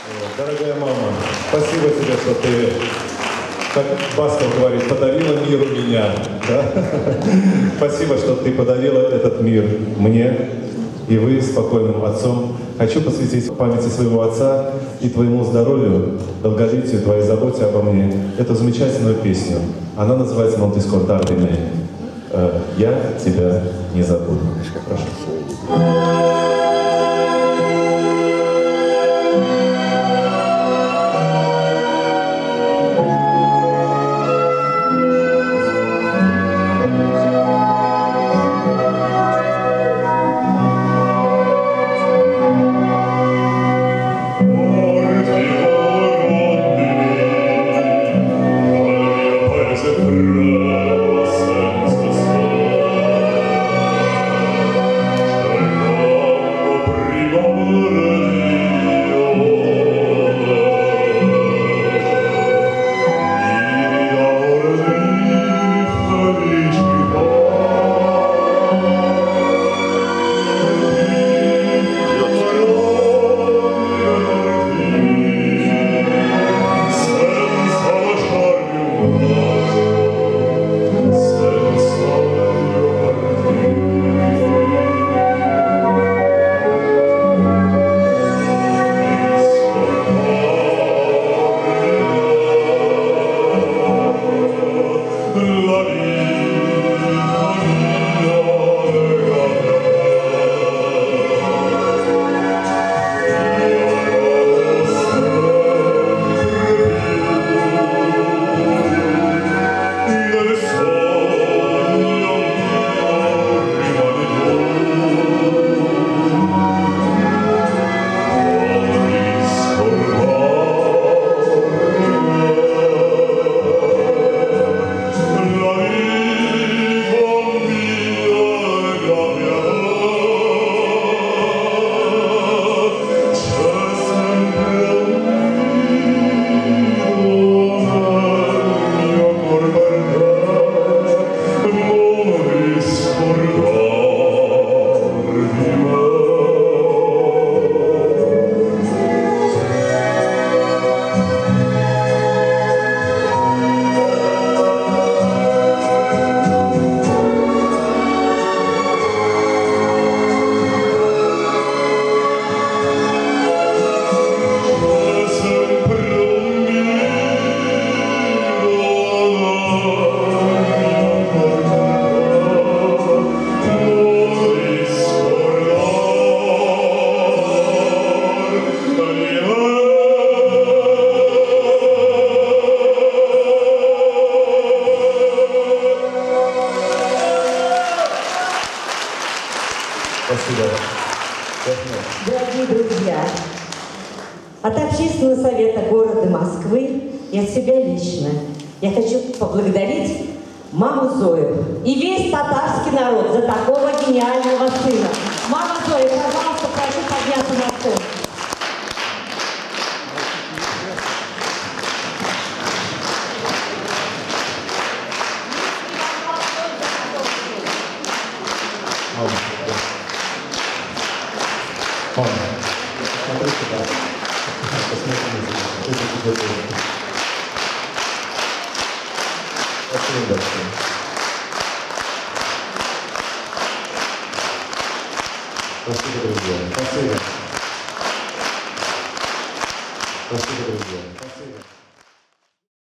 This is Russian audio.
Дорогая мама, спасибо тебе, что ты, как Басков говорит, подарила миру меня. Да? Спасибо, что ты подарила этот мир мне и вы спокойным отцом. Хочу посвятить памяти своего отца и твоему здоровью, долголетию, твоей заботе обо мне эту замечательную песню. Она называется «Non ti scordar di me». «Я тебя не забуду». Прошу. Спасибо. Дорогие друзья, от Общественного совета города Москвы и от себя лично я хочу поблагодарить маму Зою и весь татарский народ за такого гениального сына. Мама Зоя, пожалуйста, прошу подняться на сцену. Мама, смотри сюда. Посмотри на себя. Это тебе тоже. Спасибо большое. Спасибо, друзья. Спасибо. Спасибо, друзья. Спасибо.